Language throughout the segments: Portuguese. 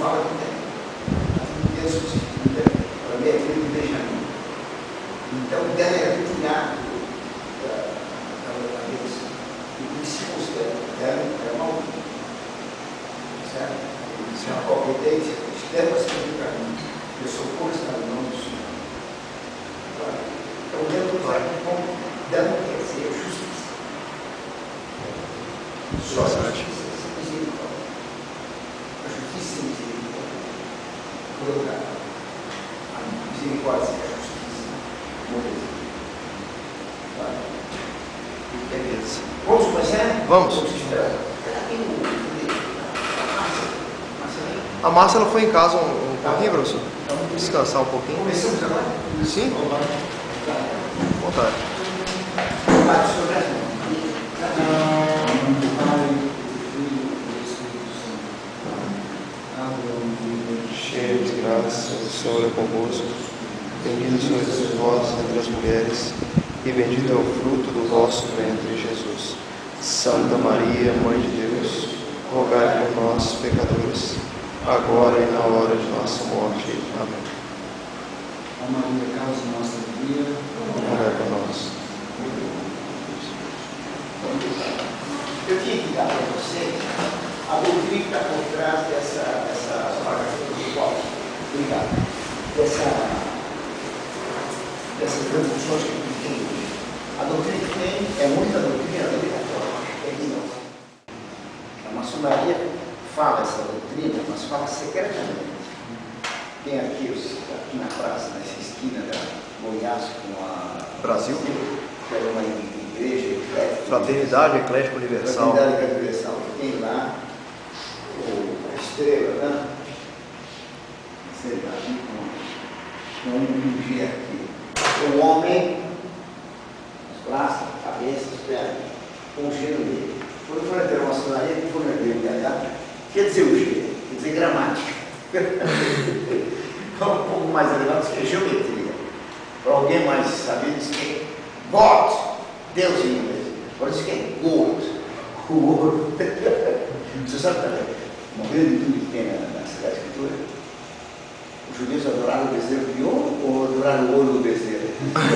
fala do tempo. Deus substitui para ver aquilo do Benjamim. Então, o dela era retirado da Deus. E o princípio dela era maldito. Certo? Se uma competência, externa para mim. Eu sou por estar no nome do Senhor. Então, Deus não vai como dela quer ser justiça. Só a justiça sem misericórdia. A justiça sem misericórdia. Colocar a misericórdia sem a justiça. Beleza. Vamos começar? Vamos. A Márcia ela foi em casa um pouquinho, professor? Vamos descansar um pouquinho. Começamos agora? Sim? Vontade. Bate sobre as mãos. Cheio de graça, o Senhor é convosco. Bendita sois vós entre as mulheres, e bendito é o fruto do vosso ventre, Jesus. Santa Maria, Mãe de Deus, rogai por nós, pecadores, agora e na hora de nossa morte. Amém. Ó Maria, causa nossa alegria, Rogai por nós. Eu tinha que dar para vocês a doutrina que está por trás dessa obrigado. Dessas transmissões que a gente tem hoje. A doutrina que tem é muita doutrina obrigatória. É ignorância. A maçonaria fala essa doutrina, mas fala secretamente. Tem aqui na praça, nessa esquina da Goiás com a Brasil, que era uma igreja eclética. Fraternidade Eclética Universal. Fraternidade Universal, que tem lá a estrela, né? Você está aqui com um dia aqui. Um homem, os braços, a cabeça, os pés, com o gênero dele. Quando for ter uma maçonaria, que for dele, quer dizer o gênero, quer dizer gramática. É um pouco mais elevado que a geometria. Para alguém mais saber, diz que é God, Deus em inglês. Agora diz que é God, o ouro. Você sabe também, uma grande dúvida que tem na Sagrada Escritura? Os judeus adoraram o bezerro de ouro ou adoraram o ouro do bezerro?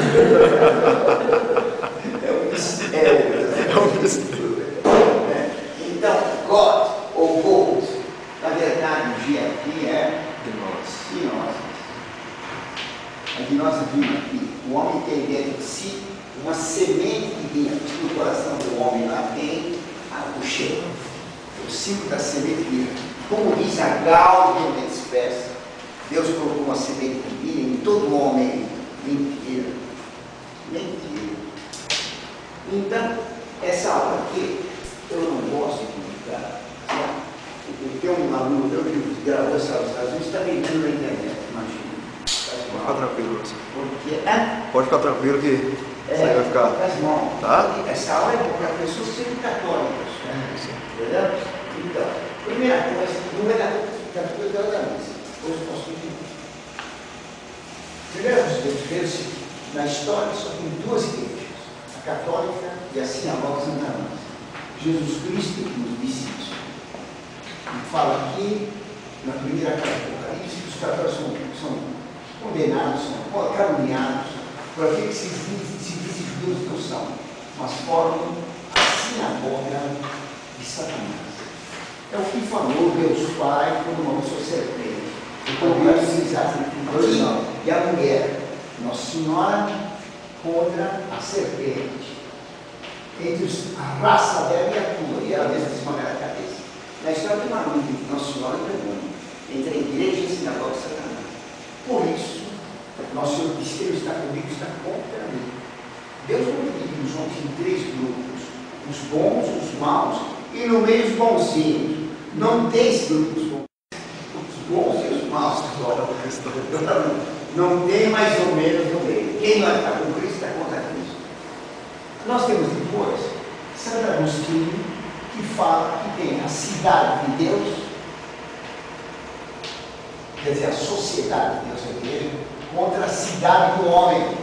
É um mistério. Então, God ou Gold, na verdade, o G aqui é gnose. A gnose vem aqui. O homem tem dentro de si uma semente que dentro do coração do homem lá tem o cheiro. O ciclo da semente divina. Como diz a Gaudium et Spes, Deus colocou uma semente divina em todo homem. Mentira. Então, essa aula aqui, eu não gosto de indicar. Tem um aluno meu que gravou essa aula nos Estados Unidos, está vendendo na internet, imagina. Pode ficar tranquilo, professor. Porque, Pode ficar tranquilo que isso aí vai ficar. faz mal. Tá? Essa aula é para pessoas sempre católicas. Entendeu? Então, primeira coisa, não vai dar tudo da missa. Hoje eu posso pedir. Primeira coisa que eu vejo, na história só tem duas igrejas, a católica e a sinagoga Santa Ana. Jesus Cristo nos disse isso. E fala aqui, na primeira carta do Apocalipse, que os católicos são condenados, são caluniados por aquilo que se diz judeus não são, mas formam a sinagoga de Satanás. É o que falou Deus Pai quando uma pessoa serpente. O convite e a mulher, Nossa Senhora contra a serpente. Entre a raça dela e a tua, e ela mesma esmagar a cabeça. Na história tem uma luta entre Nossa Senhora e o demônio, entre a igreja e a sinagoga de Satanás. Por isso, nosso Senhor disse que Ele está comigo, está contra mim. Deus não divide os homens em três grupos: os bons, os maus e no meio os bonzinhos. Não tem esse grupo dos bons. Os bons e os maus. Não tem mais ou menos no meio. Quem vai estar com Cristo está contra Cristo. Nós temos depois Santo Agostinho, que fala que tem a cidade de Deus, quer dizer, a sociedade de Deus, a igreja, contra a cidade do homem.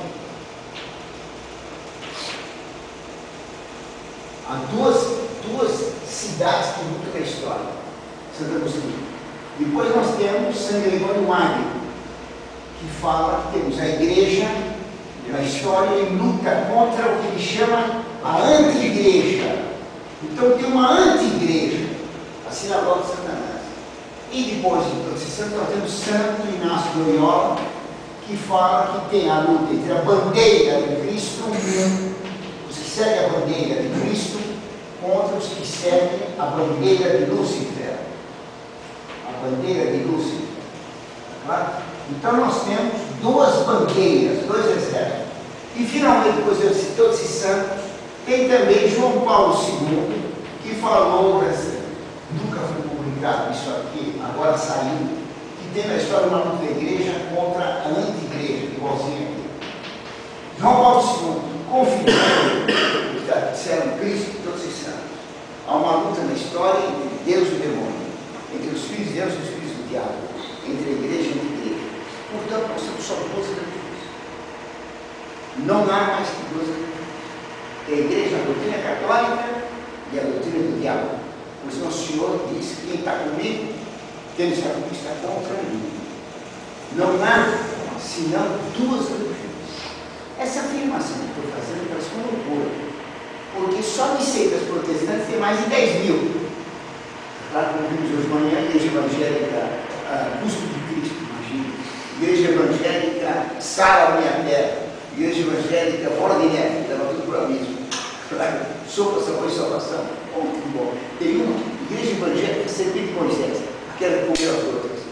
Há duas cidades que lutam na história. Santo Agostinho. Depois nós temos San Gregório Magno, que fala que temos a igreja, na história, e luta contra o que ele chama a anti-igreja. Então tem uma anti-igreja, a sinagoga de Satanás. E depois, nós temos Santo Inácio de Loyola, que fala que tem a luta entre a bandeira de Cristo, os que seguem a bandeira de Cristo, contra os que seguem a bandeira de Lúcifer. A bandeira de Lúcifer. Claro? Então nós temos duas bandeiras, dois exércitos. E finalmente, depois eu citei todos esses santos, tem também João Paulo II, que falou, nunca foi publicado isso aqui, agora saiu, que tem na história uma luta da igreja contra a anti-igreja, igualzinho aqui. João Paulo II confirmando o que disseram Cristo e todos esses santos. Há uma luta na história entre Deus e o demônio, entre os filhos de Deus e os filhos do diabo, entre a igreja e a anti-igreja. Portanto, nós temos só duas religiões. Não há mais que duas religiões. Tem a igreja, a doutrina católica e a doutrina do diabo. Pois Nosso Senhor diz que quem está comigo, quem está comigo está contra mim. Não há senão duas religiões. Essa afirmação que estou fazendo parece uma loucura, porque só de seitas protestantes tem mais de 10 mil. Claro, como vimos hoje de manhã, a igreja evangélica Busco de Cristo, imagina. Igreja evangélica Sala Minha Terra. Igreja evangélica Bola de Neve, leva tudo para o abismo. Sopa, sabor e salvação. Oh, que bom. Tem uma igreja evangélica servida de Moisés, aquela que comeu as outras.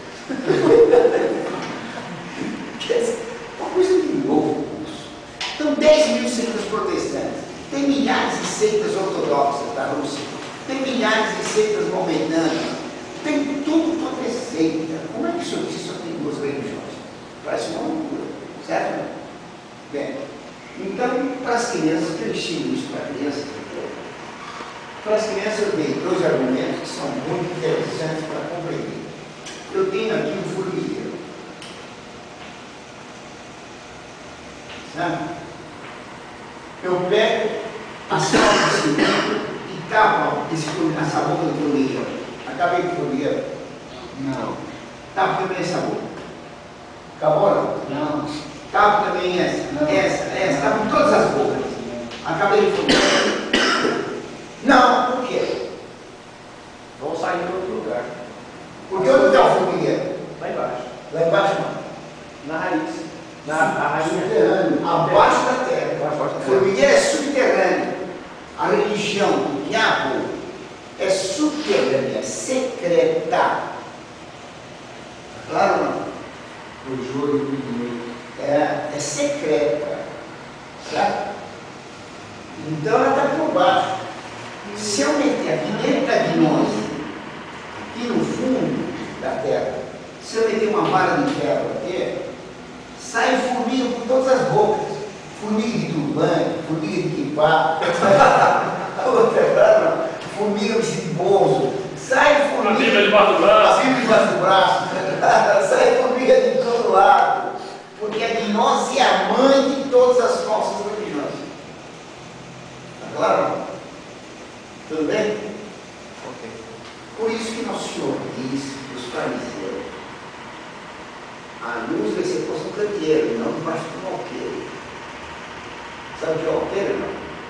Uma coisa de novo. Então, 10 mil seitas protestantes. Tem milhares de seitas ortodoxas da Rússia. Tem milhares de seitas maometanas. Tem tudo quanto é seita. Como é que isso diz? Só tem duas religiões. Parece uma loucura. Certo? Bem, então, para as crianças, que eu ensino isso para crianças, para as crianças eu dei dois argumentos que são muito interessantes para compreender. Eu tenho aqui um formigueiro. Sabe? Eu pego a sala de cimento e tapo essa boca do formigueiro. Acabei com o formigueiro? Não. Tapo também essa boca. Acabou? Não. Tapo também essa, tapo todas as bocas. Acabei de formigueiro. Não, por quê? Vão sair para outro lugar. Porque onde está o formigueiro? Lá embaixo. Lá embaixo não. Na raiz. Na rainha. Subterrâneo, abaixo da terra. O formigueiro é subterrâneo. A religião do diabo é subterrânea, é secreta. Claro ou não? O joio e o dinheiro. É secreta. Certo? Então ela está por baixo. Se eu meter aqui dentro da gnose, aqui no fundo da terra, se eu meter uma vara de ferro aqui, sai formiga por todas as bocas. Formiga de turbante, formiga de quipá, formiga de bolso, sai formiga. A Bíblia debaixo do braço. A Bíblia debaixo do braço. Sai formiga de todo lado. Porque a gnose é a mãe de todas as falsas religiões. Está claro? Tudo bem? Ok. Por isso que Nosso Senhor diz para os fariseus: a luz vai ser posta no candeeiro, não debaixo do alqueire. Sabe o que é alqueire,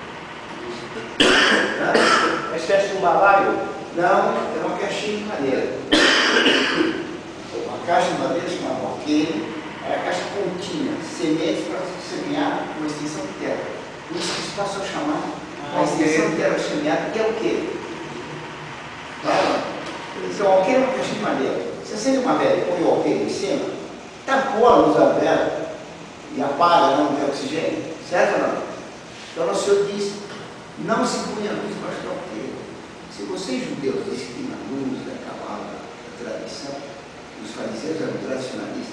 não? É espécie de um balaio? Não, é uma caixinha de madeira. Uma caixa de madeira chamada alqueire, é a caixa que continha sementes para semear uma extensão de terra. Isso que se passou a chamar a extensão de terra semeada, que é o quê? Claro. Então, o alqueire é uma caixinha de madeira. Você acende uma vela e põe o alqueire em cima, tapou a luz da vela e apaga, não tem oxigênio, certo ou não? Então, o Senhor diz: não se põe a luz debaixo do alqueire. Se vocês, judeus, dizem que tem a luz da cabala, da tradição, os fariseus eram tradicionalistas.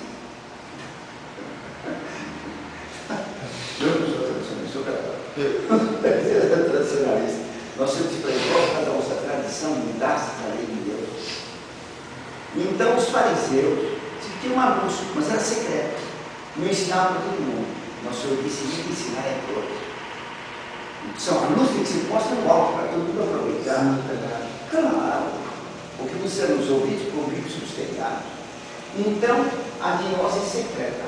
Eu não sou tradicionalista, sou católico. Tradicionalista. Nós temos que preservar cada nossa tradição, mudar-se da lei de Deus. Então, os fariseus tinham uma luz, mas era secreta. Não ensinavam para todo mundo. Nosso Senhor disse que ensinar é todos. Então, a luz tem que ser posta no alto para todo mundo aproveitar. Claro. porque não serão os ouvidos por ouvidos sustentados. Então, a gnose é secreta.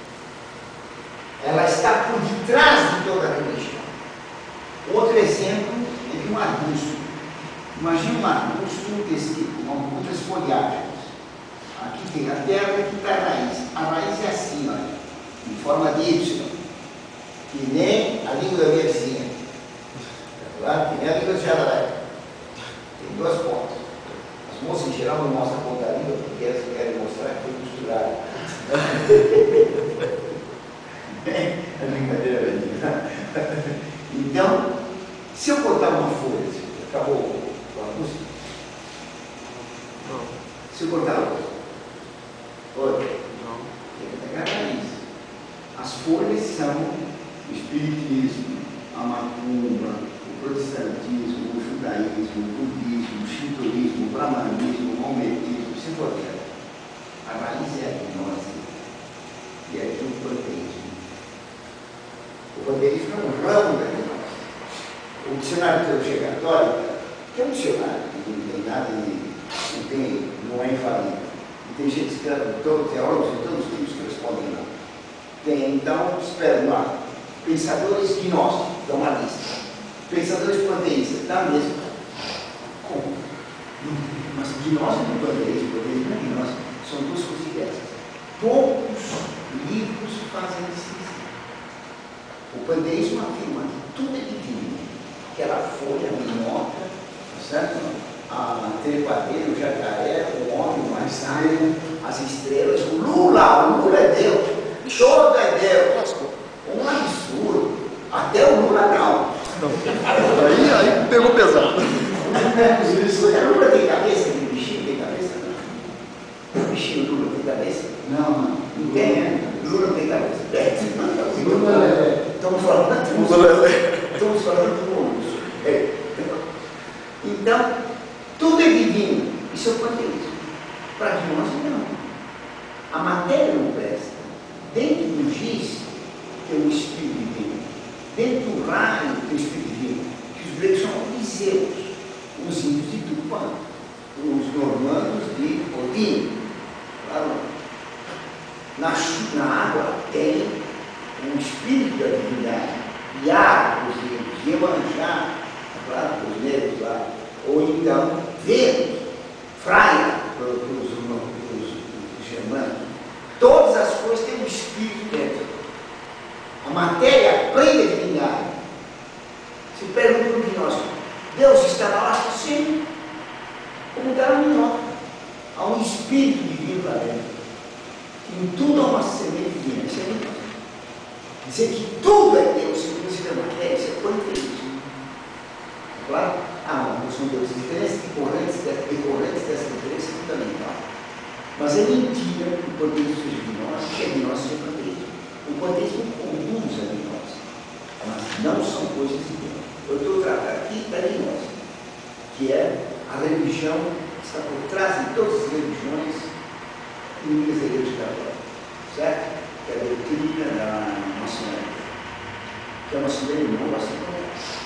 Ela está por detrás de toda a religião. Outro exemplo é de um arbusto. Imagina um arbusto desse tipo, com muitas folhagens. Aqui tem a terra e aqui está a raiz. A raiz é assim, olha, em forma de Y, que nem a língua da minha vizinha. Claro, que nem a língua de Jararaca. Tem duas pontas. As moças em geral não mostram a ponta da língua porque elas querem mostrar que foi costurado. É brincadeira. Então, se eu cortar uma folha, acabou o arbusto? Não. Se eu cortar outra? Outra? Não. Tem que pegar a raiz. As folhas são o espiritismo, a macumba, o protestantismo, o judaísmo, o budismo, o shintoísmo, o brahmanismo, o maometismo, se for dela. A raiz é a gnose e é aqui o panteísmo. O panteísmo é um ramo da gnose. O dicionário de teologia católica, que é um dicionário, que não tem nada, não é infalível. E tem gente que todos teólogos de todos os tipos que respondem lá. Tem, então, espera lá, pensadores gnósticos, dá uma lista. Pensadores panteístas, dá mesmo. Como? Mas gnose e panteísmo não é gnose, são duas coisas diversas. Poucos livros fazem isso. O panteísmo afirma que tudo é divino. Aquela folha, a minhoca, certo? A trepadeira, o jacaré, o homem, o maçaio, as estrelas, o Lula é Deus. Todo é Deus. Um absurdo. Até o Lula não. Aí pegou pesado. O Lula tem cabeça? Tem bichinho? Tem cabeça? Não. O bichinho Lula tem cabeça? Não. Não tem, né? Lula não tem cabeça. Lula é. Estamos falando de mundos. Então, tudo é divino. Isso é o panteísmo. Para nós, não. A matéria não presta. Dentro do giz tem o espírito divino. Dentro do raio tem o espírito divino. Que os gregos são odiseus, os índios de Tupã, os normandos de Odin. Claro. Na água tem um espírito da divindade. Iá, os índios, Iemanjá, claro, os negros lá. Ou então, Vênus, Fraia, para os germânicos. Todas as coisas têm um espírito dentro. A matéria aprende a divindade. Se pergunta para o gnóstico, Deus está lá? Sim. Como está no minhoca. Há um espírito divino lá dentro. Em tudo há uma semente divina. Isso é gnóstico. Dizer que tudo é Deus, inclusive a matéria, isso é panteísmo. Claro? Não são deuses diferentes, decorrentes dessa diferença fundamental. Mas é mentira que o panteísmo seja gnóstico, que a gnose seja panteísmo. O panteísmo conduz a gnose, mas não são coisas iguais. Eu estou tratando aqui da gnose, que é a religião que está por trás de todas as religiões inimigas da Igreja Católica, certo? Que é a doutrina da maçonaria, que a maçonaria não aceita.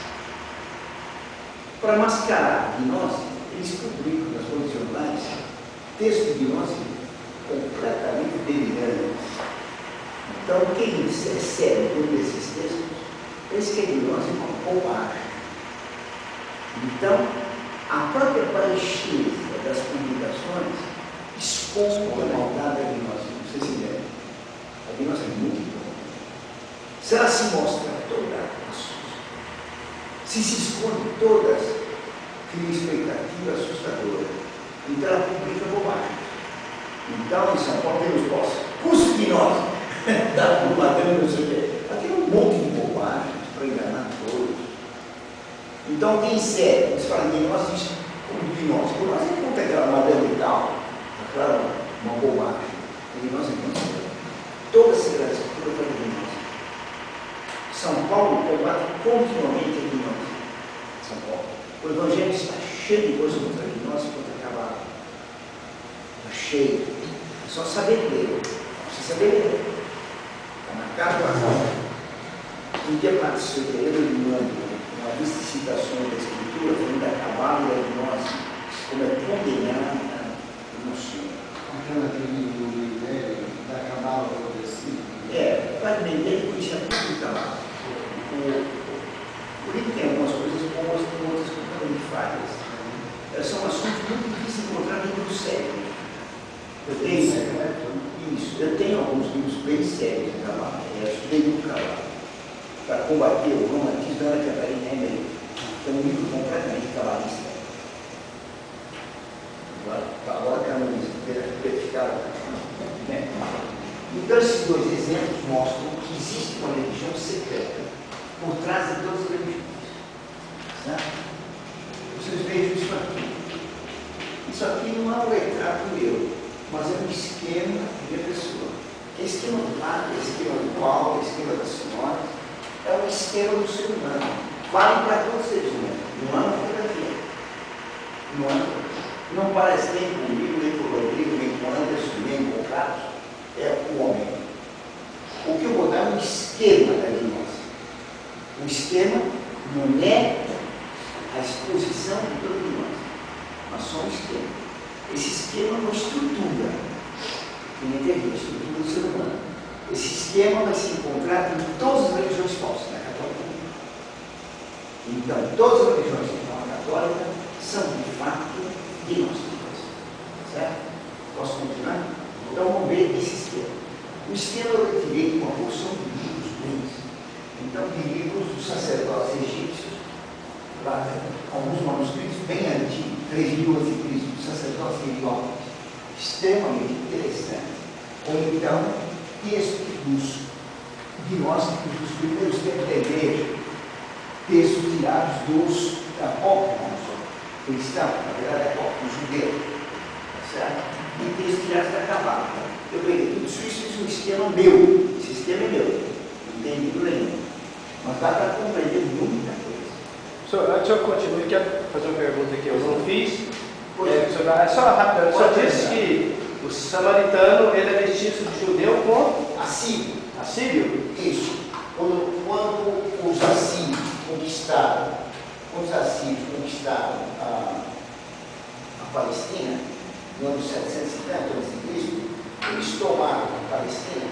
Para mascarar a gnose, eles publicam nas fontes jornais textos de gnose completamente delirantes. Então, quem recebe um desses textos, pensa que a gnose é uma bobagem. Então, a própria baixeza das publicações esconde a maldade da gnose. Não sei se entendem. A gnose é muito boa. Se ela se mostra toda a suja, se esconde todas, cria expectativa assustadora. Então ela publica bobagem. Então em São Paulo temos curso de gnose, da propaganda, não sei o quê. Aqui é um monte de bobagens para enganar todos. Então quem serve, eles falam de gnose, diz como gnose. Gnose é como aquela madame e tal, aquela uma bobagem. A gnose é muito séria. Toda a Sagrada Escritura fala de gnose. São Paulo combate continuamente a gnose. São Paulo. O Evangelho está cheio de coisas contra a gnose e contra a cabala. Está cheio. É só saber ler. Precisa saber ler. Está marcado a razão. Um dia participei de uma lista de citações da Escritura, falando da cabala e da gnose. como é condenada no Senhor. Aquela que do Minério, da cabala progressiva. Para Minério conhecia tudo cabala. Por isso tem algumas coisas boas e outras completamente falhas. São assuntos muito difíceis de encontrar dentro do século. Eu tenho alguns livros bem sérios de cabala. Eu estudei muito cabala para combater o romantismo da Ana Catarina Emery. É um livro completamente cabalista. Agora canoniza, verificado. Então, esses dois exemplos mostram que existe uma religião secreta por trás de todas as religiões. Certo? Vocês vejam isso aqui. Isso aqui não é um retrato meu, mas é um esquema de pessoa. É esquema do padre, é esquema do Paulo, é esquema da senhora. É um esquema do ser humano. Vale para todos os seres humanos. Não é uma fotografia. Não parece nem comigo, nem com o Rodrigo, nem com o Anderson, nem com o Carlos. É o homem. O que eu vou dar é um esquema da nós. O esquema não é a exposição de todos nós, mas só um esquema. Esse esquema é uma estrutura, que nem tem a estrutura do ser humano. Esse esquema vai se encontrar em todas as religiões falsas, na católica. Então, todas as religiões que não são católicas são, de fato, gnósticas. Certo? Posso continuar? Então, vamos ver esse esquema. O esquema eu retirei uma porção de livros bons. Então, de livros dos sacerdotes egípcios, alguns manuscritos bem antigos, 3.000 a.C., dos sacerdotes heliópolis, extremamente interessantes. Ou então, textos dos gnósticos dos primeiros tempos da igreja, textos tirados dos apócrifos cristãos, na verdade, apócrifos judeus, certo? E textos tirados da Cabala. Eu peguei tudo isso e fiz um esquema meu. Esse esquema é meu, não tem livro nenhum. Mas dá para compreender muita coisa. Antes eu continuo, quero fazer uma pergunta que eu não fiz. É só rápido, só disse que o samaritano ele é mestiço de judeu com assírio. Assírio? Isso. Quando os assírios conquistaram a Palestina, no ano 750 a.C., eles tomaram a Palestina.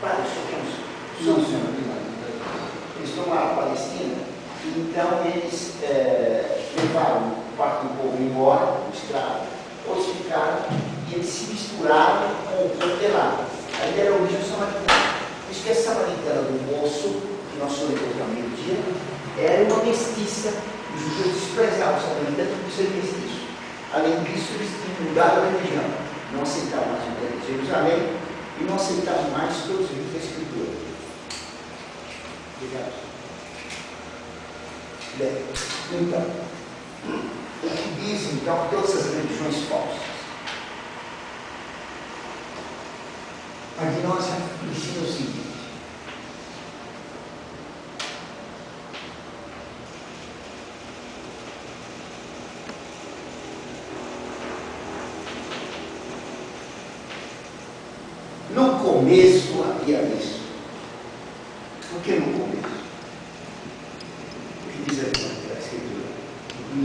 Eles tomaram a Palestina, então eles levaram parte do povo embora, o escravo, outros ficaram e eles se misturaram com o povo. Aí era a origem samaritana. Por isso que a samaritana do moço, que nós somos ao meio-dia, era uma mestiça. Os judeus desprezavam o samaritano por ser mestiço. Além disso, eles mudaram a religião. Não aceitavam mais o Evangelho de Jerusalém e não aceitavam mais todos os livros da Escritura. Obrigado. Bem, então, o que diz então todas as religiões falsas? A gnose ensina o seguinte: no começo havia isso. Por que no começo? O que diz aqui a Escritura? No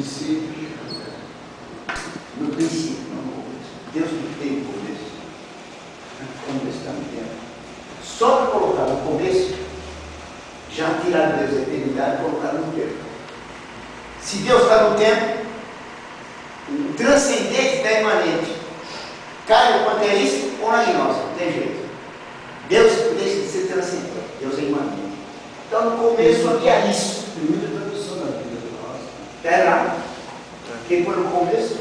princípio, não no começo. Deus não tem o começo. Como está no tempo. Só para colocar no começo, já tirar Deus da eternidade e colocar no tempo. Se Deus está no tempo, o transcendente está imanente. Cai no panteísmo ou na gnose, não tem jeito. Deus deixa de ser transcendente, Deus é imanente. Então no começo havia isso. Tem muita tradução na Bíblia do nosso. Terra. Quem foi no começo?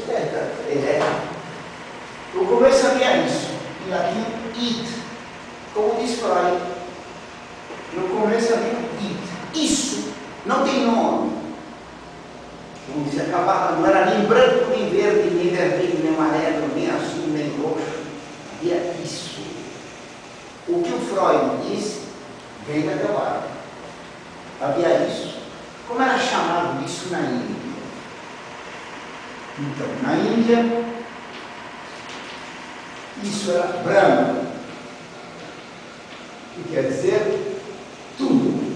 No começo havia isso. Em latim, id. Como diz Freud, no começo havia id. Isso não tem nome. Vamos dizer, acabava, não era nem branco, nem verde, nem vermelho, nem amarelo, nem azul, nem roxo. Havia isso. O que o Freud diz vem da Kabbalah. Havia isso. Como era chamado isso na Índia? Então, na Índia, isso era Brahma, que quer dizer tudo.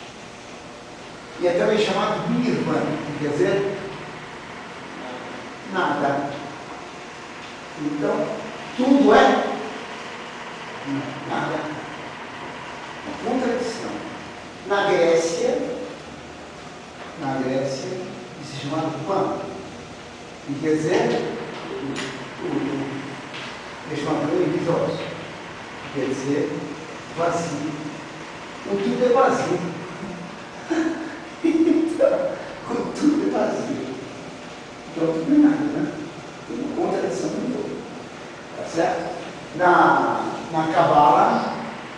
E é também chamado Nirvana, que quer dizer nada. Então, tudo é nada. Uma contradição. Na Grécia, isso é chamado pan. E quer dizer, é chamado episódio. Quer dizer, vazio. O tudo é vazio. Então, o tudo é vazio. Então, tudo é nada, né? Tem uma contradição no todo. Tá certo? Na Cabala,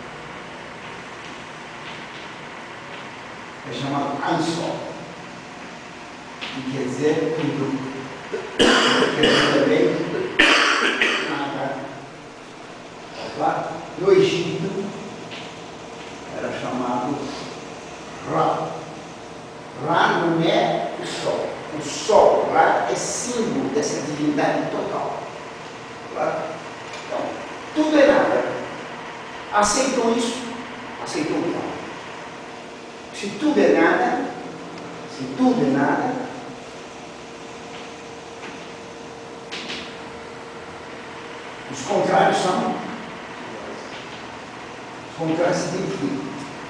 é chamado Ansó, que quer dizer tudo. Quer dizer também nada. Tá? No Egito era chamado Ra. Ra não é o sol. O sol, Ra, é símbolo dessa divindade total. Tá? Então, tudo é nada. Aceitam isso? Aceitam não. Se tudo é nada, os contrários são. Os contrários se identificam.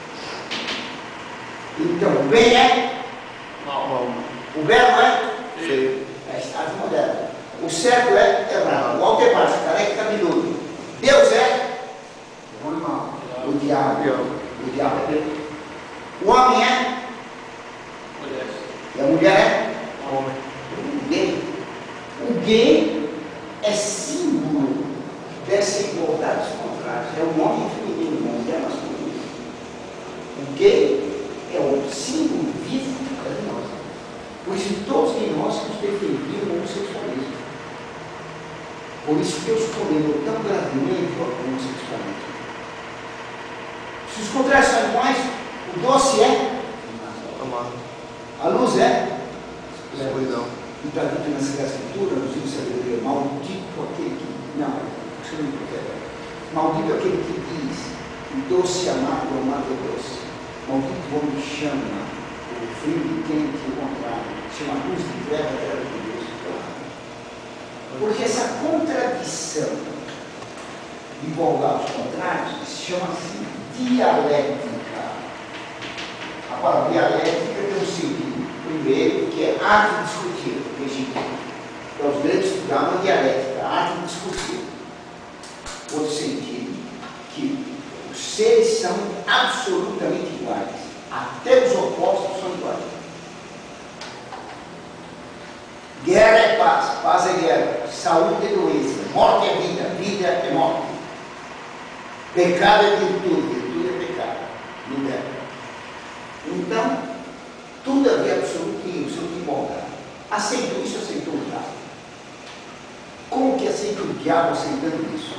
Então, o bem é mal. O belo é feio. É estado moderno. O certo é errado. O alto é baixo, careca e cabeludo. Deus é bom e mal. O diabo é bem. O homem é mulher. E a mulher é homem. O gay é símbolo dessa igualdade dos contrários. É o homem feminino, a mulher masculina. O gay é o símbolo vivo de nós. Por isso, todos de nós nos defendiam o homossexualismo. Por isso, Deus condenou tão gravemente o homossexualismo. Se os contrários são iguais, o doce é amado. A luz é escuridão. E está dito nessa escritura, no livro de sabedoria, maldito aquele que. Não, acho que não quero. Maldito aquele que diz: o doce amargo, o amargo é doce. Maldito o homem que chama o frio de quente, o contrário. Chama a luz de treva, a treva de Deus. Porque essa contradição de igualdade aos contrários se chama assim dialética. A palavra dialética tem um sentido, primeiro, que é arte de discutir, então os gregos estudavam a dialética, a arte de discutir. Outro sentido, que os seres são absolutamente iguais, até os opostos são iguais. Guerra é paz, paz é guerra, saúde é doença, morte é vida, vida é morte. Pecado é virtude, virtude é pecado. Não é. Então, tudo havia absoluto igualdade. Aceitou isso, aceitou o diabo. Como que aceita o diabo aceitando isso?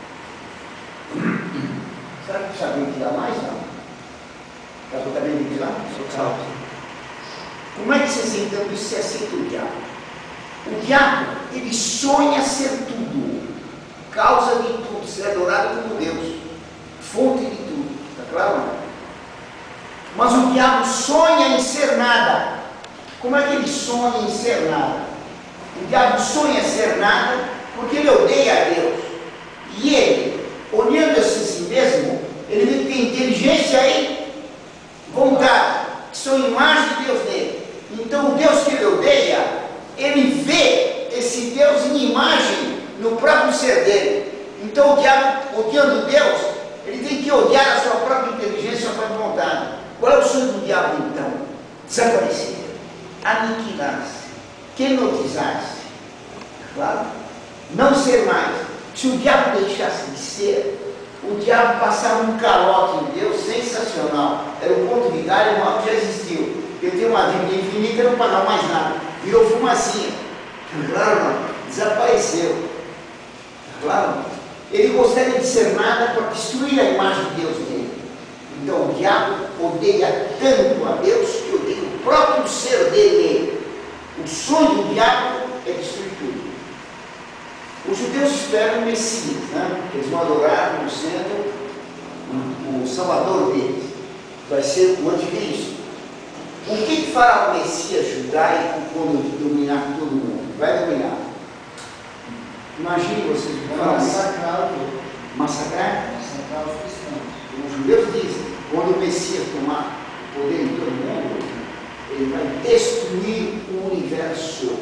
Será que sabia o que dá mais? Não. Caso eu também diga lá? Como é que você aceitando isso, você aceita o diabo? O diabo, ele sonha ser tudo, causa de tudo, ser adorado como Deus, fonte de tudo. Está claro? Não? Mas o diabo sonha em ser nada. Como é que ele sonha em ser nada? O diabo sonha em ser nada porque ele odeia a Deus. E ele, olhando-se a si mesmo, ele vê que tem inteligência e vontade, que são imagem de Deus nele. Então o Deus que ele odeia, ele vê esse Deus em imagem no próprio ser dele. Então o diabo, odiando Deus, ele tem que odiar a sua própria inteligência, a sua própria vontade. Qual é o sonho do diabo então? Desaparecer, aniquilar-se, quenotizar-se. Claro? Não ser mais. Se o diabo deixasse de ser, o diabo passava um calote em Deus sensacional. Era o ponto de galho maior que já existiu. Ele tem uma dívida infinita e não pagava mais nada. Virou fumacinha. Claro, não. Desapareceu. Claro? Ele gostaria de ser nada para destruir a imagem de Deus dele. Então o diabo odeia tanto a Deus que odeia o próprio ser dele. O sonho do diabo é destruir tudo. Os judeus esperam o Messias, né? Eles vão adorar como sendo o Salvador deles. Vai ser o anticristo. O que fará o Messias judaico quando dominar todo mundo? Vai dominar Imagine vocês Para vão massacrar o povo, massacrar. massacrar os cristãos. Os judeus dizem, quando o Messias tomar o poder em todo mundo, ele vai destruir o universo.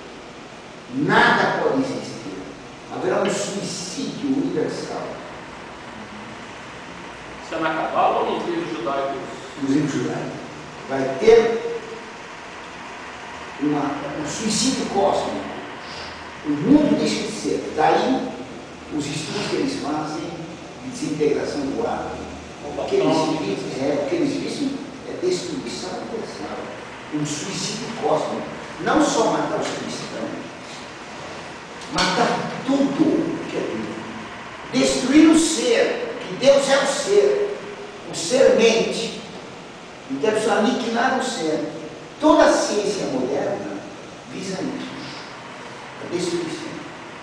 Nada pode existir. Haverá um suicídio universal. Isso é na Cabala ou nos livros judaicos? Nos livros judaicos. Vai ter um suicídio cósmico. O mundo deixa de ser. Daí, os estudos que eles fazem de desintegração do átomo. O que eles dizem é destruição universal. Um suicídio cósmico. Não só matar os cristãos, matar tudo que é vivo. Destruir o ser, que Deus é o ser mente. Então, isso aniquilar o ser. Toda a ciência moderna visa isso. A destruição.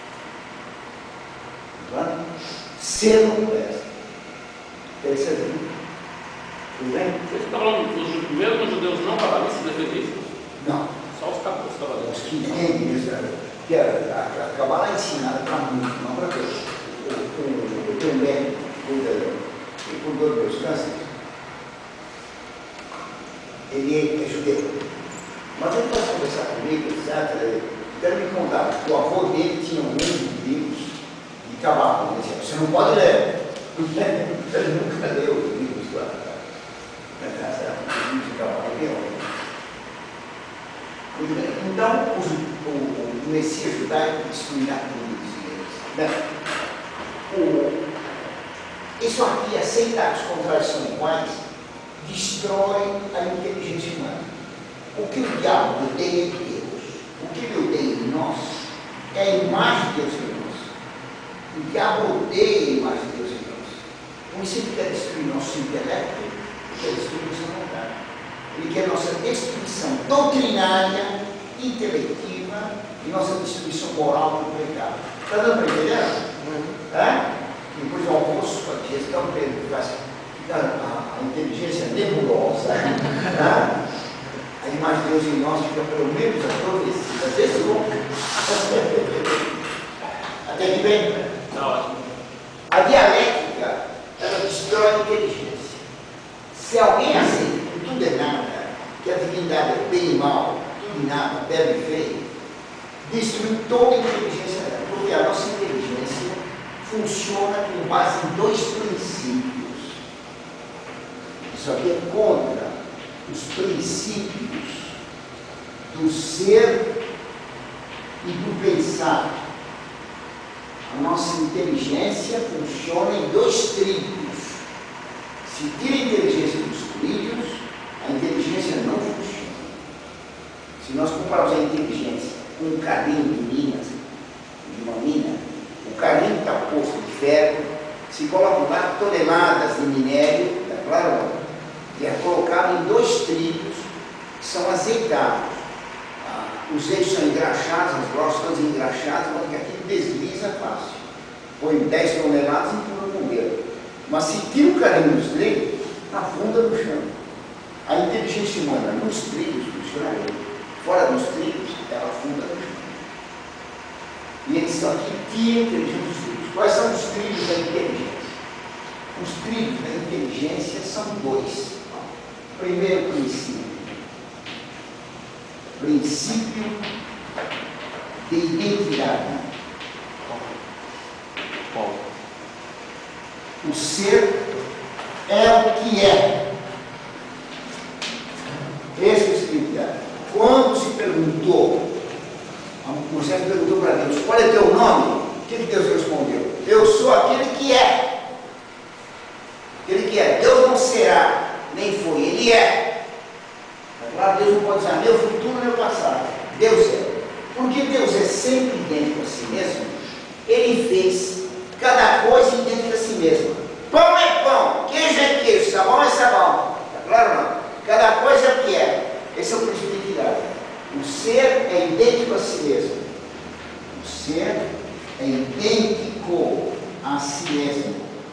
Claro? Ser não presta. Percebeu? Tudo bem? Você está falando dos mesmos judeus não cabalistas defendistas? Não. Só os cabalistas. Os que entendem isso, que a Kabbalah é ensinada para muito, não para todos. Eu tenho um médico que cuidou dos meus cânceres. Ele é judeu. Mas ele pode conversar comigo, etc. Quero me contar, o avô dele tinha um livros de Kabbalah. Ele dizia, você não pode ler. Ele nunca leu os livros lá. Na casa, os livros de Kabbalah. Então, o Messias judaico destruirá tudo isso. Isso aqui, aceitar as contradições iguais, destrói a inteligência humana. O que o diabo odeia em Deus, o que ele odeia em nós, é a imagem de Deus em nós. O diabo odeia a imagem de Deus em nós. Por isso ele quer destruir nosso intelecto, quer destruir nossa vontade. Ele quer nossa destruição doutrinária, intelectiva e nossa destruição moral do pecado. Está dando para entender? Depois do almoço, a digestão a inteligência nebulosa, a imagem de Deus em nós fica pelo menos adormecida, às vezes louca. Até que bem? Não. A dialética, ela destrói a inteligência. Se alguém aceita que tudo é nada, que a divindade é bem e mal, tudo e nada, belo e feio, destrui toda a inteligência dela, porque a nossa inteligência funciona com base em dois princípios. Isso aqui é contra os princípios do ser e do pensar. A nossa inteligência funciona em dois trilhos. Se tira a inteligência dos trilhos, a inteligência não funciona. Se nós compararmos a inteligência com um carrinho de minas, de uma mina, o carrinho está posto de ferro, se colocam lá toneladas de minério, é claro, e é colocado em dois trilhos que são azeitados. Os eixos são engraxados, as grossas todas engraxadas, porque aquilo desliza fácil. Põe 10 toneladas e empurra com o dedo. Mas se tira o carrinho dos trilhos, afunda no chão. A inteligência humana nos trilhos funciona bem. Fora dos trilhos, ela afunda no chão. E eles estão aqui, tira a inteligência dos trilhos. Quais são os trilhos da inteligência? Os trilhos da inteligência são dois. Primeiro princípio. Princípio de identidade. O ser é o que é. Esse é o significado. Quando se perguntou, Moisés perguntou para Deus, qual é teu nome? O que Deus respondeu? Eu sou aquele que é. Aquele que é. Deus não será, nem foi, ele é. Claro, Deus não pode dizer meu futuro, meu passado. Deus é. Porque Deus é sempre idêntico a si mesmo, ele fez cada coisa idêntica a si mesmo. Pão é pão, queijo é queijo, sabão é sabão. Está claro ou não? Cada coisa é o que é. Esse é o princípio de identidade. O ser é idêntico a si mesmo. O ser é idêntico a si mesmo.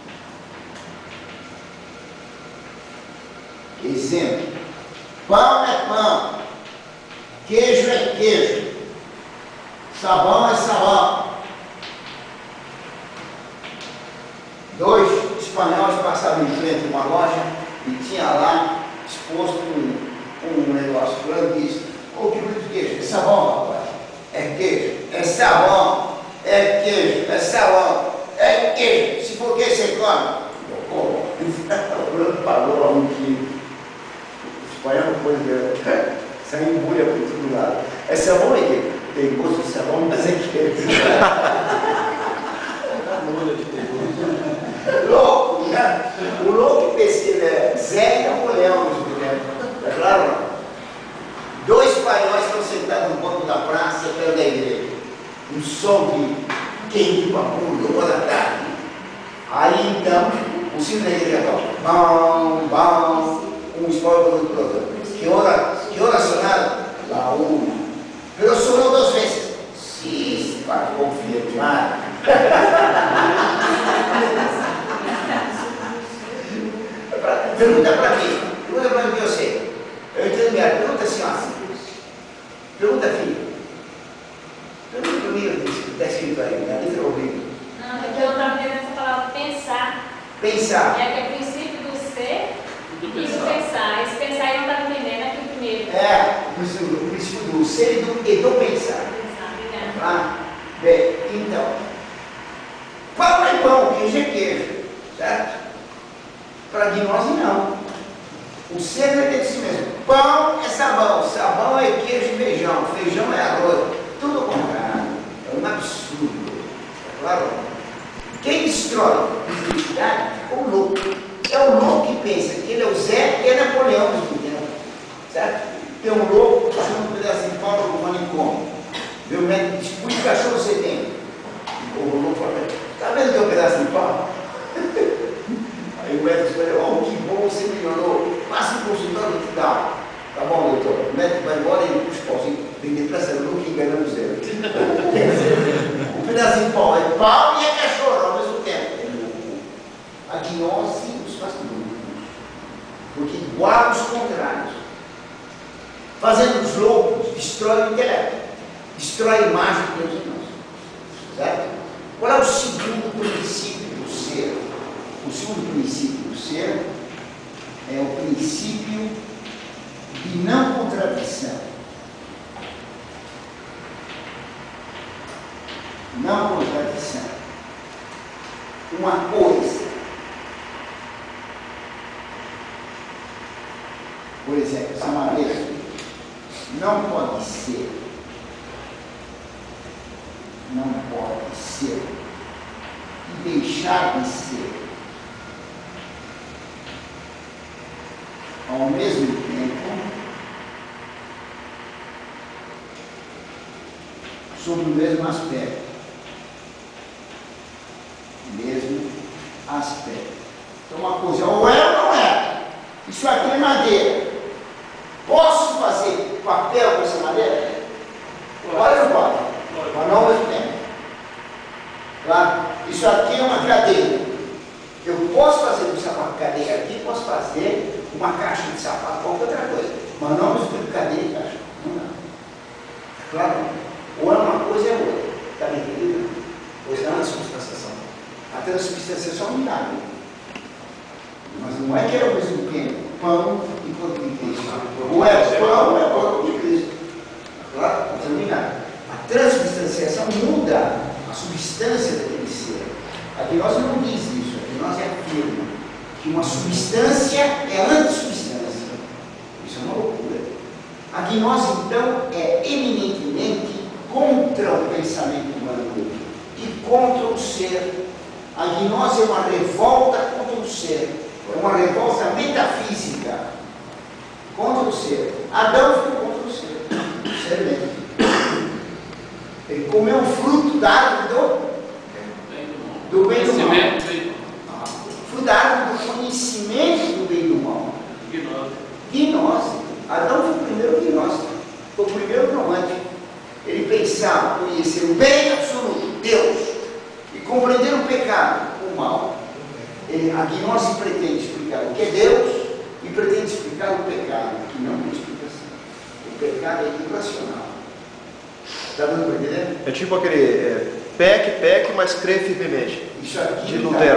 Exemplo. Pão é pão, queijo é queijo, sabão é sabão. Dois espanhóis passavam em frente a uma loja e tinha lá exposto um negócio. Fulano disse: ô, que bonito queijo, é sabão, rapaz. É queijo, é sabão, é queijo, é sabão, é queijo. Se for queijo, você come. O Fulano pagou lá um quilo. O espanhol não pôs ver. Saiu embrulha por todo lado. É sabão, é queijo. Tem gosto de sabão, mas é queijo. Louco, né? O louco pesquisa é Zé e Napoleão, é claro? Dois espanhóis estão sentados no banco da praça, perto da igreja. Um sol quente para burro, 1 da tarde. Aí então, o sino da igreja toca. Bom, bom, um espanhol para o outro. Que hora sonaram? La 1. Pero sonou 2 vezes. Sim, para confirmar. Pergunta para mim. Pergunta para mim, eu sei. Eu entendo melhor. Pergunta assim, ó. Pergunta, filho. Pergunta para mim, o que está escrito aí. A letra horrível. Não, é que eu estava vendo essa palavra pensar. Pensar. É que é o princípio do ser e do pensar. Esse pensar aí não está entendendo aqui primeiro. É, o princípio do ser e do pensar. Obrigada. Ah, bem, então. Pão é pão, queijo é queijo. Certo? Para gnose, não. O ser é de si mesmo. Pão é sabão, sabão é queijo e feijão, feijão é arroz. Tudo ao contrário. É um absurdo. É claro? Quem destrói a identidade é o louco. É o louco que pensa que ele é o Zé e é Napoleão dos pequenos. Certo? Tem um louco que chama um pedaço de pau no manicômio. Meu médico diz: quantos cachorros você tem? O louco fala: está vendo que é um pedaço de pau? Aí o médico falou: oh, que bom, você melhorou. Passa no consultório e te dá. Tá bom, doutor. O médico vai embora e ele puxa o pauzinho. Vem depressa, é louco e enganamos ele. Quer dizer, um pedacinho de pau é pau e é cachorro ao mesmo tempo. A gnose nos faz tudo. Porque igual os contrários. Fazendo os loucos, destrói o intelecto. Destrói a imagem de Deus em nós. Certo? Qual é o segundo princípio do ser? O segundo princípio do ser é o princípio de não contradição. Não contradição. Uma coisa. Por exemplo, essa maneira não pode ser. Não pode ser. E deixar de ser. Ao mesmo tempo, sob o mesmo aspecto. Mesmo aspecto. Então, uma coisa, ou é ou não é. Isso aqui é madeira. Posso fazer papel com essa madeira? Pode ou não pode? Mas não ao mesmo tempo. Claro? Isso aqui é uma cadeira. Eu posso fazer uma cadeira aqui, posso fazer uma caixa de sapato, qualquer outra coisa. Mas não ao mesmo tempo cadeira e caixa. Não dá. Claro? Ou é uma coisa ou é outra. Está bem entendido? Pois não é transubstanciação. A transubstanciação é um milagre. Mas não é que é ao mesmo tempo pão e corpo de Cristo. Ou é pão ou é corpo de Cristo. Claro? Mas é um milagre. A transubstanciação muda a substância daquele ser. Aqui nós não diz isso, aqui nós afirma que uma substância é antissubstância. Isso é uma loucura. A gnose, então, é eminentemente contra o pensamento humano e contra o ser. A gnose é uma revolta contra o ser. É uma revolta metafísica contra o ser. Adão ficou contra o ser. O ser mesmo. Ele comeu o fruto da árvore do bem e do mal. Fruto da árvore do conhecimento do bem e do mal. Gnose. Adão foi o primeiro gnóstico. Foi o primeiro romântico. Ele pensava conhecer o bem absoluto, Deus, e compreender o pecado, o mal. A gnose pretende explicar o que é Deus e pretende explicar o pecado, que não tem explicação. O pecado é irracional. Está dando para entender? É tipo aquele peque, mas crê firmemente. Isso aqui, de Lutero.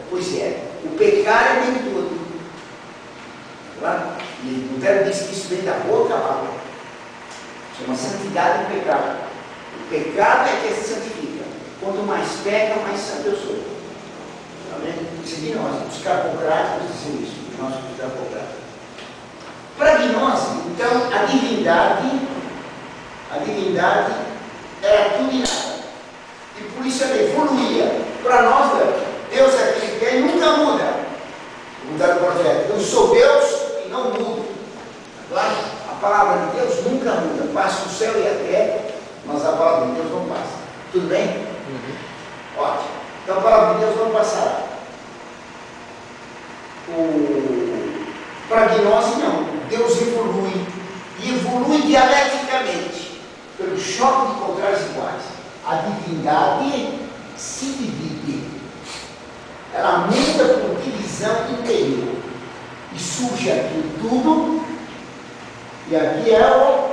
Pois é, o pecar é nem tudo. Claro? E Lutero diz que isso vem da boca à boca. Chama santidade do pecado. O pecado é que se santifica. Quanto mais peca, mais santo eu sou. Está vendo? Isso aqui nós, os carpocráticos dizem isso. Nós, os carpocráticos. Para gnose, então, a divindade era tudo e nada. E por isso ela evoluía. Para nós, Deus é aquele que é e nunca muda. Mudar o profeta. Eu sou Deus e não mudo. Claro? A palavra de Deus nunca muda. Passa o céu e a terra, mas a palavra de Deus não passa. Tudo bem? Uhum. Ótimo. Então a palavra de Deus não passará. Para gnose, não. Deus evolui. E evolui dialeticamente, pelo choque de contrários iguais. A divindade se divide. Ela muda por divisão interior. E surge aqui tudo, e aqui é o.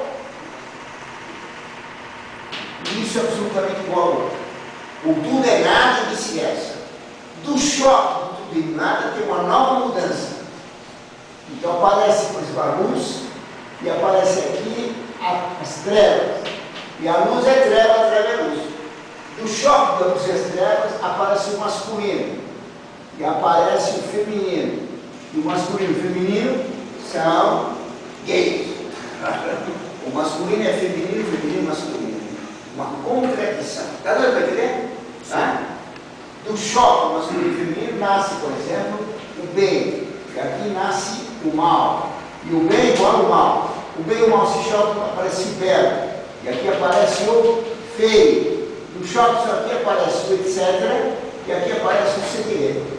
Isso é absolutamente igual ao outro. O tudo é nada e vice-versa. Do choque do tudo e nada tem uma nova mudança. Então aparece, por exemplo, a luz, e aparece aqui as trevas. E a luz é treva, a treva é luz. Do choque da luz e as trevas aparece o masculino. E aparece o feminino. E o masculino e o feminino são gays. O masculino é feminino, o feminino é masculino. Uma contradição. Está dando para entender? Tá? Do choque masculino e feminino nasce, por exemplo, o bem. E aqui nasce o mal. E o bem igual ao mal. O bem e o mal se chocam, aparece o belo. E aqui aparece o feio. Do choque só aqui aparece o etc. E aqui aparece o segredo.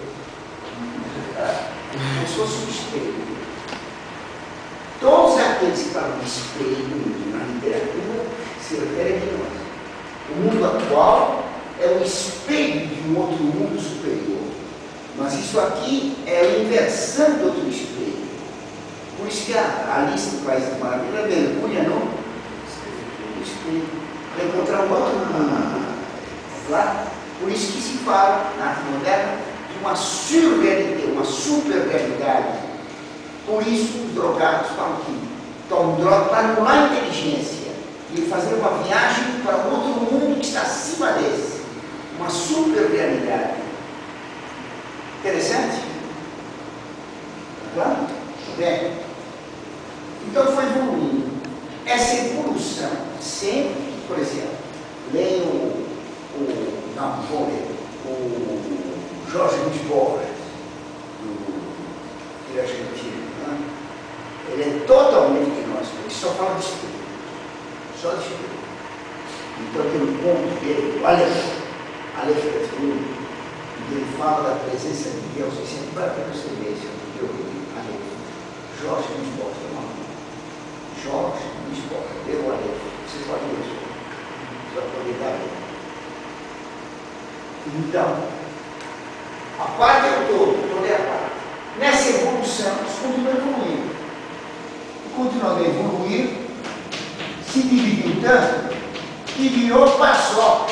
Como se fosse um espelho. Todos aqueles que falam de espelho na literatura se referem a nós. O mundo atual é o espelho de um outro mundo superior. Mas isso aqui é a inversão do outro espelho. Por isso que a Alice no País da Maravilha mergulha no espelho para encontrar um outro mundo. Claro? Por isso que se fala na arte moderna de uma surrealidade, uma super-realidade. Por isso os drogados falam que tomam droga para anular a inteligência e fazer uma viagem para outro mundo que está acima desse. Uma super-realidade. Interessante? Claro? Bem, então foi evoluindo. Essa evolução sempre, por exemplo, leia o Jorge Luiz Borges, do argentino, né? Ele é totalmente gnóstico, ele só fala de espírito, só de espírito. Então tem um ponto dele, o Aleph Petrum, ele fala da presença de Deus, e sempre vai para essa experiência do Deus, Jorge Luiz Borges, é uma Jorge Luiz Borges, deu o Aleph, vocês podem ver isso, você vai poder dar ele. Então, a parte é o todo é a parte. Nessa evolução, isso continua evoluindo. E continuando a evoluir, se dividiu tanto que virou paçoca.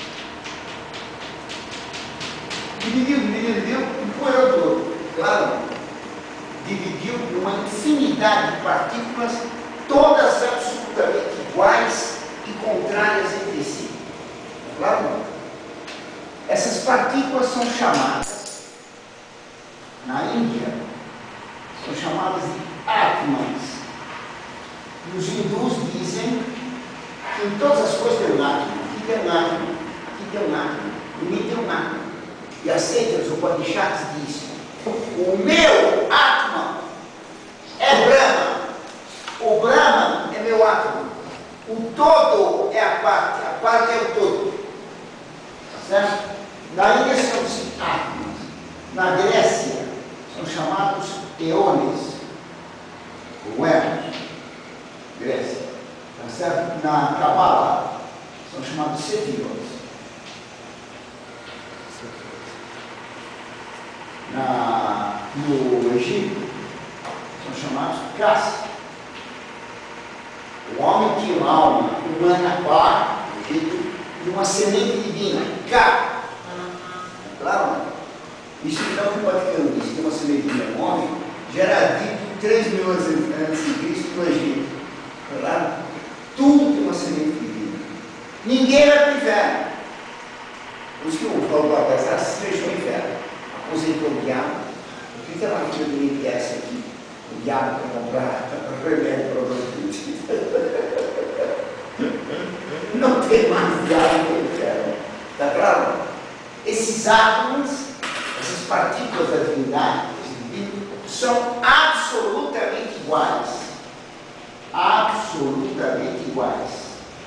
Dividiu, empoeirou todo. Claro, dividiu numa infinidade de partículas, todas absolutamente iguais e contrárias entre si. Claro? Essas partículas são chamadas, na Índia, são chamadas de Atmans. E os hindus dizem que em todas as coisas tem um Atman. Aqui tem um Atman, aqui tem um Atman, em mim tem um Atman. E as seitas, o Upanishads diz: o meu Atman é Brahma, o Brahman é meu Atman, o todo é a parte é o todo. Certo? Na Índia são-se Atmas, na Grécia são chamados eones, ou eons, Grécia. Tá certo? Na Cabala são chamados sefirot. No Egito são chamados Kas. O homem tinha uma alma humana, Pá, no Egito, e uma semente divina, Ka. Claro? Isso então que o Vaticano diz, que uma sementinha no homem já era dito 3.000 anos antes de Cristo no Egito. Claro? Tudo tem uma semente divina. Ninguém vai para o inferno. Por isso que o Paulo Baltazar se fechou no inferno. Aposentou o diabo. O que é uma filha do IPS aqui? O diabo para comprar remédio para o bronquite. Não tem mais diabo no inferno. Está claro? Esses átomos, essas partículas da divindade, são absolutamente iguais. Absolutamente iguais.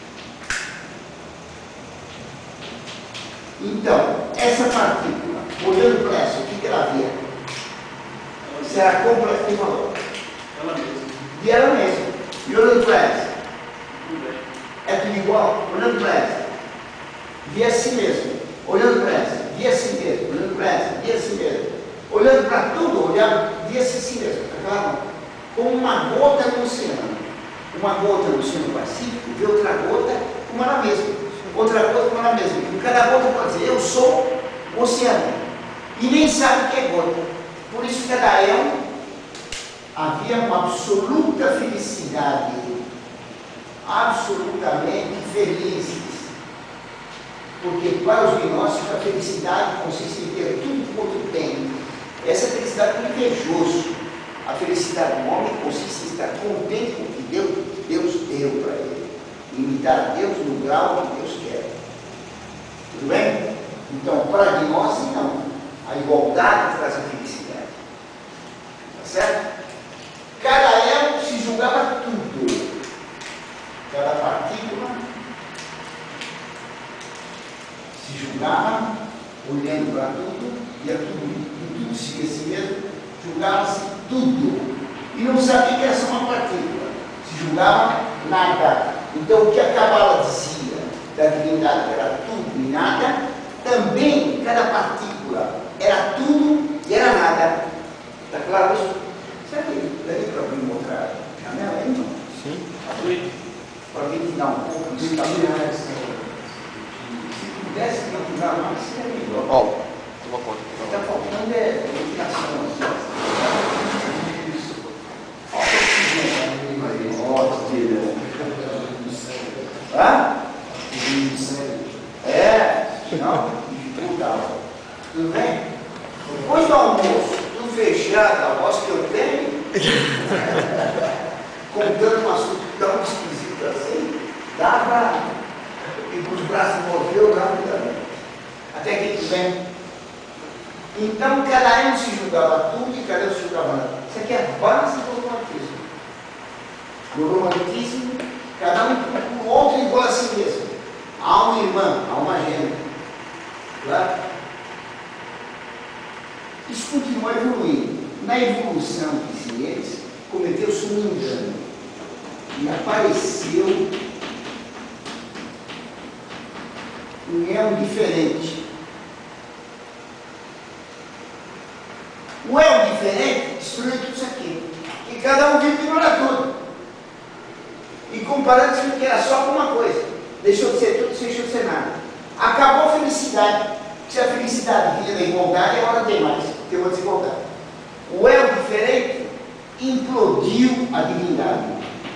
Então, essa partícula, olhando para essa, o que ela via? Será completamente igual. Ela mesma. E ela mesma. E olhando para essa, é tudo igual. Olhando para essa, via a si mesmo. Olhando para essa, via a si mesmo. Olhando para essa, via a si mesmo. Olhando para tudo, olhava, via-se a si mesmo. Está claro? Como uma gota no oceano. Uma gota no Oceano Pacífico, vê outra gota como ela mesma. Outra gota como ela mesma. E cada gota pode dizer, eu sou o oceano. E nem sabe o que é gota. Por isso, cada éon havia uma absoluta felicidade. Absolutamente felizes. Porque para os gnósticos a felicidade consiste em ter tudo que o outro tem. Essa felicidade é invejoso. A felicidade do homem consiste em estar contente com o que Deus deu para ele. Imitar Deus no grau que Deus quer. Tudo bem? Então, para nós, não. A igualdade traz a felicidade. Tá certo? Cada éon se julgava tudo. Cada partícula se julgava olhando para tudo, via tudo, e tudo se via a si mesmo, julgava-se tudo. E não sabia que era só uma partícula. Se julgava nada. Então, o que a Cabala dizia da divindade, que era tudo e nada, também cada partícula era tudo e era nada. Está claro isso? Será que daria para abrir uma outra janela aí, não? Sim. Abrir. Para alguém te dar um pouco de estabilidade. Se pudesse continuar mais, seria melhor. Ó, toma conta. O que está faltando é ventilação. Hã? É, não, dificultava. Tudo bem? Depois do almoço, tudo fechado, a voz que eu tenho, contando um assunto tão esquisito assim, dá para ir para os braços moveu rapidamente. Até que tudo bem. Então, cada um se julgava tudo e cada um se julgava nada. Isso aqui é a base do romantismo. No romantismo, cada um com o outro igual a si mesmo. Há uma irmã, há uma gêmea. Claro? Isso continua evoluindo. Na evolução, dizem eles, cometeu-se um engano. E apareceu um éon diferente. O éon diferente destruiu tudo isso aqui. E cada um vive de tudo. E comparando isso que era só com uma coisa. Deixou de ser tudo, deixou de ser nada. Acabou a felicidade. Se a felicidade vinha da igualdade, agora tem mais. Tem uma desigualdade. O éon diferente implodiu a divindade.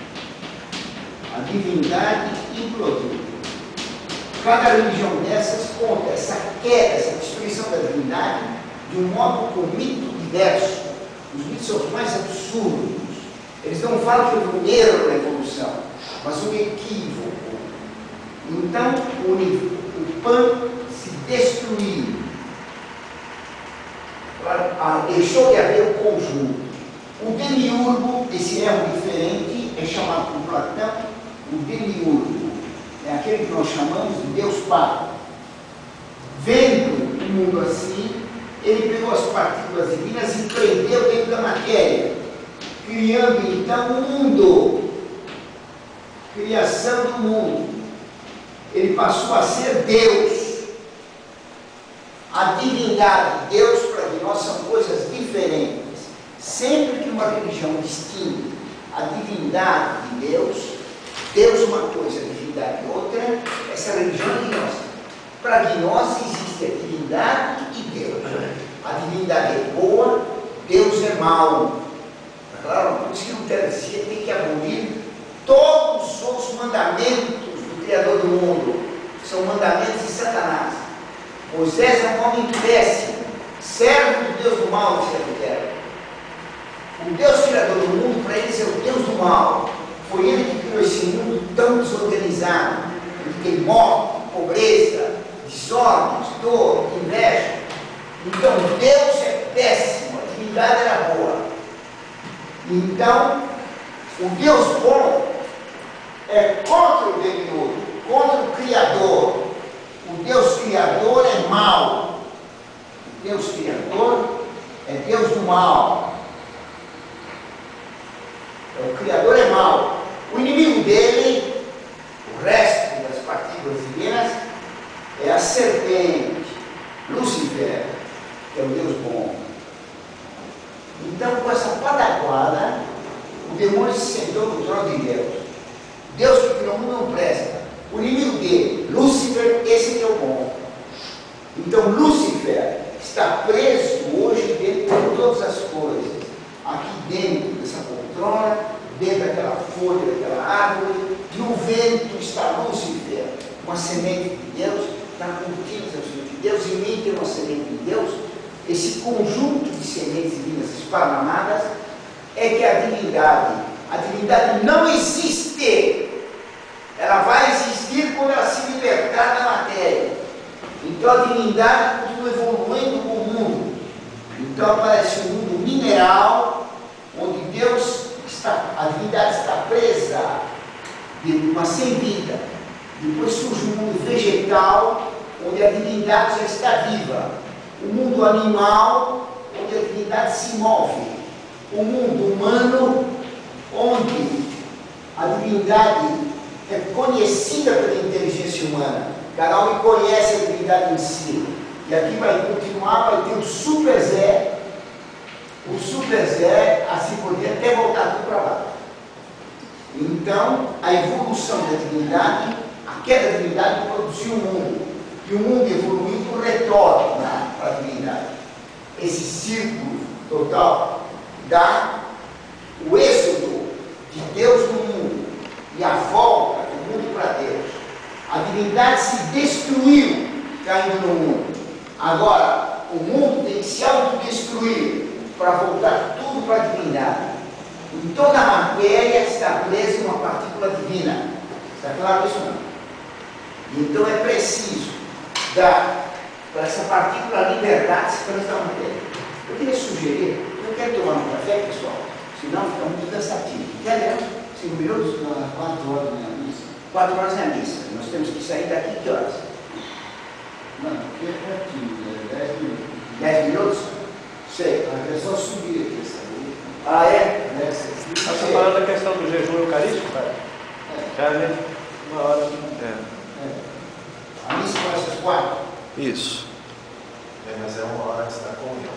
A divindade implodiu. Cada religião dessas conta essa queda, essa destruição da divindade de um modo com mito diverso. Os mitos são os mais absurdos. Eles não falam que houve um erro na evolução, mas um equívoco. Então, o Pan se destruiu. Deixou de haver o conjunto. O demiurgo, esse erro diferente, é chamado por Platão o demiurgo. É aquele que nós chamamos de Deus Pai. Vendo o mundo assim, ele pegou as partículas divinas e prendeu dentro da matéria, criando então o mundo. Criação do mundo. Ele passou a ser Deus. A divindade de Deus para nós são coisas diferentes. Sempre que uma religião distingue a divindade de Deus, Deus uma coisa, a divindade outra, essa religião é gnóstica. Para nós existe a divindade e Deus. A divindade é boa, Deus é mau. Claro, por isso que Lutero dizia que tem que abolir todos os mandamentos do Criador do mundo. São mandamentos de Satanás. Moisés é um homem péssimo, servo do Deus do mal, dizia Lutero. O Deus Criador do mundo, para eles, é o Deus do mal. Foi ele que criou esse mundo tão desorganizado, que tem morte, pobreza, desordens, dor, inveja. Então, Deus é péssimo, a divindade era boa. Então, o Deus bom é contra o demiurgo, contra o Criador. O Deus Criador é mau. O Deus Criador é Deus do mal. O Criador é mau. O inimigo dele, o resto das partículas divinas, é a serpente, Lúcifer, que é o Deus bom. Então, com essa pataquada, o demônio se sentou no trono de Deus. Deus que criou o mundo não presta. O inimigo dele, Lúcifer, esse que é o bom. Então, Lúcifer está preso hoje dentro de todas as coisas. Aqui dentro dessa poltrona, dentro daquela folha, daquela árvore, no vento está Lúcifer, uma semente de Deus, na cortina da semente de Deus, em mim tem uma semente de Deus. Esse conjunto de sementes divinas esparramadas é que a divindade não existe. Ela vai existir quando ela se libertar da matéria. Então a divindade continua evoluindo com o mundo. Então aparece um mundo mineral, onde a divindade está presa, mas sem vida. Depois surge um mundo vegetal, onde a divindade já está viva. O mundo animal, onde a divindade se move. O mundo humano, onde a divindade é conhecida pela inteligência humana. Cada homem conhece a divindade em si. E aqui vai continuar, vai ter o Super Zé, assim por diante, até voltar tudo para lá. Então, a evolução da divindade, a queda da divindade produziu o mundo. E o mundo evoluindo retorna para a divindade. Esse círculo total dá o êxodo de Deus no mundo e a volta do mundo para Deus. A divindade se destruiu caindo no mundo. Agora, o mundo tem que se autodestruir para voltar tudo para a divindade. E toda a matéria está presa em uma partícula divina. Está claro isso não? Então é preciso dar para essa partícula liberdade se presta da matéria. Eu queria sugerir, eu quero tomar um café, pessoal, senão fica muito cansativo. Quer 5 minutos? 4 horas na missa. 4 horas na missa. Nós temos que sair daqui que horas? Não, porque é pertinho, 10 minutos. 10 minutos? Sei. É só subir aqui, sabe? Ah, é? Você está falando da questão do jejum eucarístico, cara? Já, né? Uma hora. A missa começa às 4. Isso. Mas é uma hora antes da comunhão.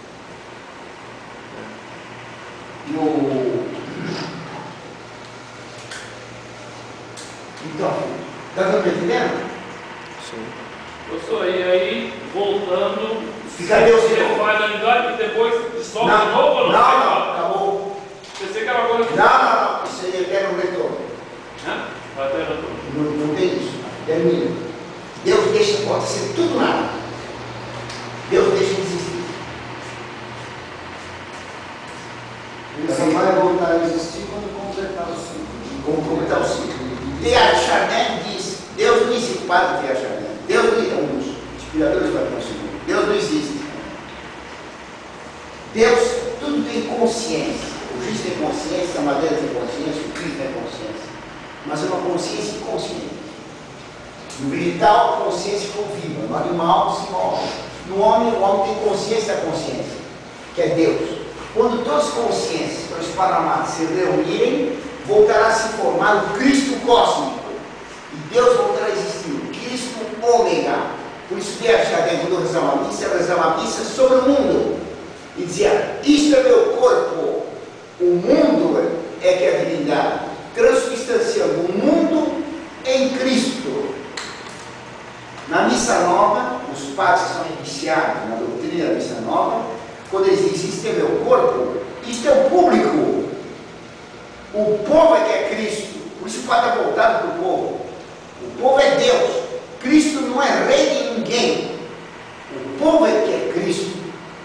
Então, está entendendo? Sim. Professor, e aí, voltando, Fica Deus de você novo. faz a unidade e depois dissolve de novo ou não? Não, acabou. Pensei que era uma coisa que... Não. Isso aí é eterno retorno. Hã? Vai ter retorno. Não tem isso. Termina. Deus deixa, pode ser tudo nada. Deus deixa de existir. Ele só vai voltar a existir quando completar o ciclo. Vamos completar o ciclo. Teilhard de Chardin diz, Deus não existe, padre Teilhard de Chardin. Deus não é um dos inspiradores do Vaticano II. Deus não existe. Deus, tudo tem consciência. O juiz tem consciência, a madeira tem consciência, o Cristo tem consciência. Mas é uma consciência inconsciente. No vegetal, a consciência conviva. No animal, se move. No homem, o homem tem consciência da consciência, que é Deus. Quando todas as consciências estão esparramadas se reunirem, voltará a se formar o Cristo cósmico. E Deus voltará a existir, o Cristo ômega. Por isso que a Chardin, quando rezava a missa sobre o mundo. E dizia, isto é meu corpo. O mundo é que é a divindade. Transubstanciando o mundo em Cristo. Na missa nova, os padres que são iniciados na doutrina a missa nova, quando eles dizem isto é meu corpo, isto é o público. O povo é que é Cristo. Por isso o Pai está voltado para o povo. O povo é Deus. Cristo não é rei de ninguém. O povo é que é Cristo.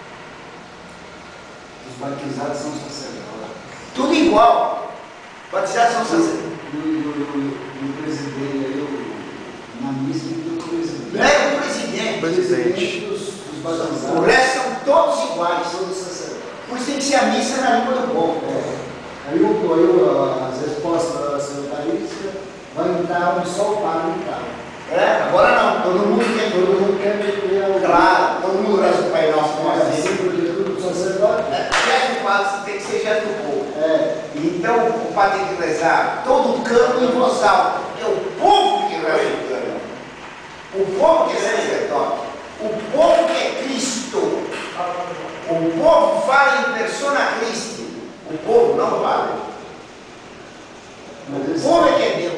Os batizados são sacerdotes. Tudo igual. Batizados são sacerdotes. O presidente, na missa, o presidente. É o presidente. Presidente. Dos batizados. O resto são todos iguais. Todos sacerdotes. Por isso tem que ser a missa na língua do povo. Aí as respostas da secretarística vai entrar onde só o padre está. Agora não. Todo mundo quer meter Claro, todo mundo reza o Pai Nosso como assim. assim, porque tudo do sacerdote. Gesto do padre tem que ser gesto do povo. Então o padre tem que rezar todo o cano em voz alta. É o povo que reza o cano. O povo que é sacerdote. O povo que é Cristo. O povo fala em persona Christi. O povo não fala. O povo é que é Deus.